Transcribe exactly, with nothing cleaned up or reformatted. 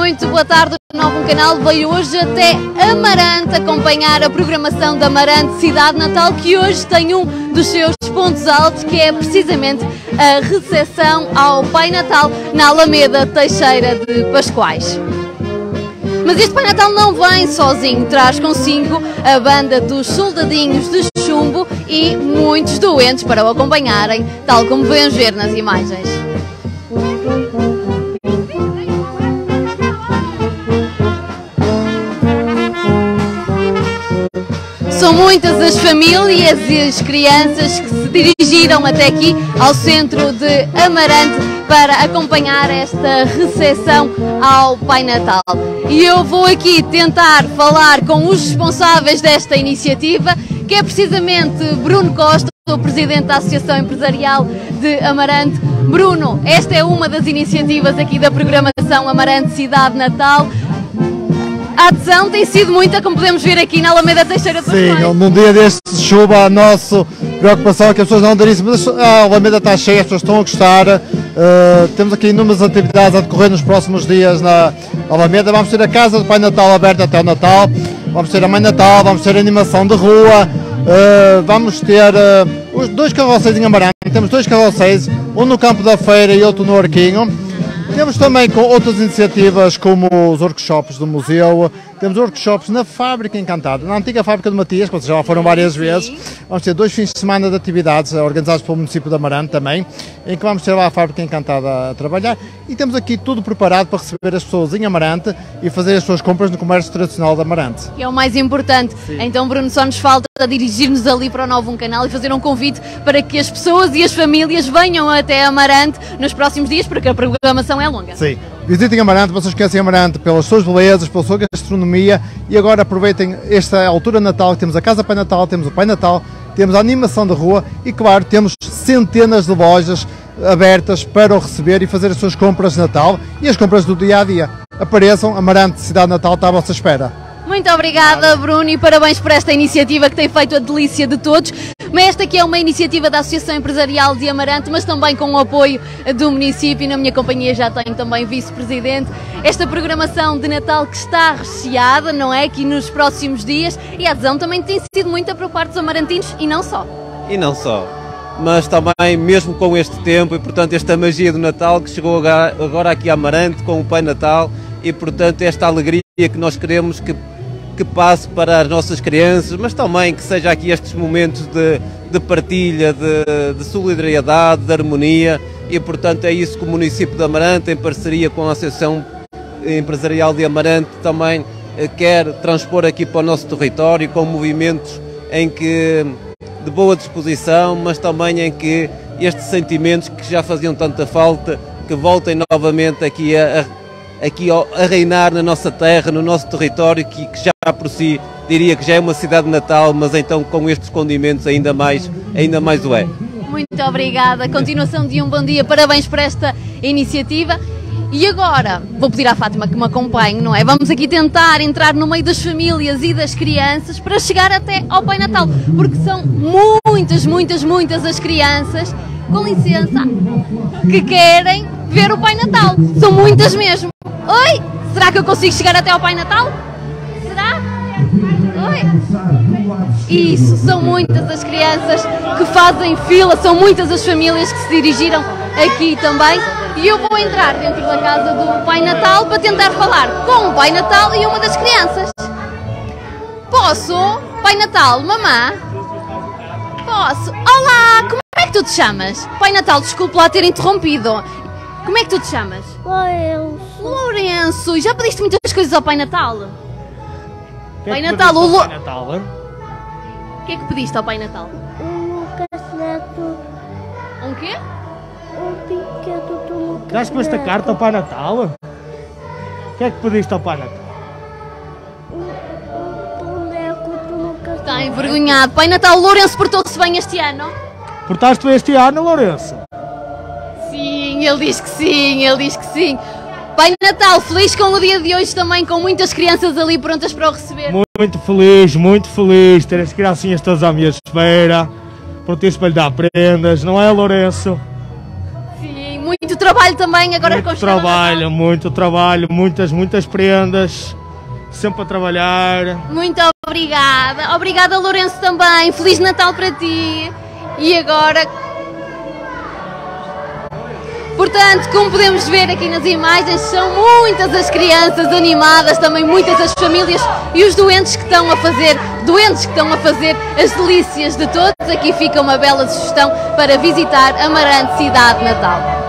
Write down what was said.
Muito boa tarde, o Novo Canal veio hoje até Amarante acompanhar a programação da Amarante Cidade Natal, que hoje tem um dos seus pontos altos, que é precisamente a recepção ao Pai Natal na Alameda Teixeira de Pascoais. Mas este Pai Natal não vem sozinho, traz consigo a banda dos Soldadinhos de Chumbo e muitos doentes para o acompanharem, tal como podemos ver nas imagens. São muitas as famílias e as crianças que se dirigiram até aqui ao centro de Amarante para acompanhar esta recepção ao Pai Natal. E eu vou aqui tentar falar com os responsáveis desta iniciativa, que é precisamente Bruno Costa, o presidente da Associação Empresarial de Amarante. Bruno, esta é uma das iniciativas aqui da programação Amarante Cidade Natal. A adesão tem sido muita, como podemos ver aqui na Alameda Teixeira de Pascoais. Sim, num dia destes de chuva, a nossa preocupação é que as pessoas não dirigem, mas a Alameda está cheia, as pessoas estão a gostar. Uh, temos aqui inúmeras atividades a decorrer nos próximos dias na Alameda. Vamos ter a Casa do Pai Natal aberta até o Natal, vamos ter a Mãe Natal, vamos ter a animação de rua, uh, vamos ter uh, os dois carroceiros em Amarante, temos dois carroceiros, um no Campo da Feira e outro no Arquinho. Temos também com outras iniciativas como os workshops do museu, temos workshops na Fábrica Encantada, na antiga Fábrica de Matias, que vocês já lá foram várias vezes. Vamos ter dois fins de semana de atividades organizados pelo município de Amarante também, em que vamos ter lá a Fábrica Encantada a trabalhar, e temos aqui tudo preparado para receber as pessoas em Amarante e fazer as suas compras no comércio tradicional de Amarante. Que é o mais importante. Sim. Então, Bruno, só nos falta dirigir-nos ali para o Novo Canal e fazer um convite para que as pessoas e as famílias venham até Amarante nos próximos dias, porque a programação é longa. Sim, visitem Amarante, vocês conhecem Amarante pelas suas belezas, pela sua gastronomia, e agora aproveitem esta altura de Natal, que temos a Casa Pai Natal, temos o Pai Natal, temos a animação de rua e, claro, temos centenas de lojas abertas para o receber e fazer as suas compras de Natal e as compras do dia a dia. Apareçam, Amarante Cidade Natal está à vossa espera. Muito obrigada, Bruno, e parabéns por esta iniciativa que tem feito a delícia de todos. Mas esta aqui é uma iniciativa da Associação Empresarial de Amarante, mas também com o apoio do município, e na minha companhia já tenho também vice-presidente. Esta programação de Natal que está recheada, não é? Aqui nos próximos dias, e a adesão também tem sido muita por parte dos amarantinos, e não só. E não só, mas também mesmo com este tempo, e portanto esta magia do Natal que chegou agora aqui a Amarante com o Pai Natal, e portanto esta alegria que nós queremos que que passe para as nossas crianças, mas também que seja aqui estes momentos de, de partilha, de, de solidariedade, de harmonia, e portanto é isso que o município de Amarante, em parceria com a Associação Empresarial de Amarante, também quer transpor aqui para o nosso território, com movimentos em que, de boa disposição, mas também em que estes sentimentos que já faziam tanta falta, que voltem novamente aqui a, a aqui a reinar na nossa terra, no nosso território, que, que já por si diria que já é uma cidade natal, mas então com estes condimentos ainda mais, ainda mais o é. Muito obrigada, continuação de um bom dia, parabéns por esta iniciativa. E agora vou pedir à Fátima que me acompanhe, não é? Vamos aqui tentar entrar no meio das famílias e das crianças para chegar até ao Pai Natal, porque são muitas, muitas, muitas as crianças, com licença, que querem ver o Pai Natal. São muitas mesmo. Oi, será que eu consigo chegar até ao Pai Natal? Será? Oi. Isso, são muitas as crianças que fazem fila, são muitas as famílias que se dirigiram aqui também. E eu vou entrar dentro da casa do Pai Natal para tentar falar com o Pai Natal e uma das crianças. Posso? Pai Natal, mamã? Posso? Olá, como é que tu te chamas? Pai Natal, desculpe lá ter interrompido. Como é que tu te chamas? Lourenço. Lourenço, e já pediste muitas coisas ao Pai Natal? Que Pai é que Natal, o Lo... Pai Natal, hein? O que é que pediste ao Pai Natal? Um cassete. Um quê? Um brinquedo do Lucas. Já com a carta ao Pai Natal? O que é que pediste ao Pai Natal? Um boneco do Lucas. Está envergonhado. Pai Natal, o Lourenço portou-se bem este ano? Portaste este ano, Lourenço? Sim, ele diz que sim, ele diz que sim. Pai Natal, feliz com o dia de hoje também, com muitas crianças ali prontas para o receber. Muito feliz, muito feliz, ter as criancinhas todas à minha espera, por teres para lhe dar prendas, não é, Lourenço? Sim, muito trabalho também agora Muito com chegar ao trabalho, Natal. muito trabalho, muitas, muitas prendas, sempre a trabalhar. Muito obrigada. Obrigada, Lourenço, também. Feliz Natal para ti. E agora... Portanto, como podemos ver aqui nas imagens, são muitas as crianças animadas, também muitas as famílias e os doentes que estão a fazer, doentes que estão a fazer as delícias de todos. Aqui fica uma bela sugestão para visitar Amarante, cidade natal.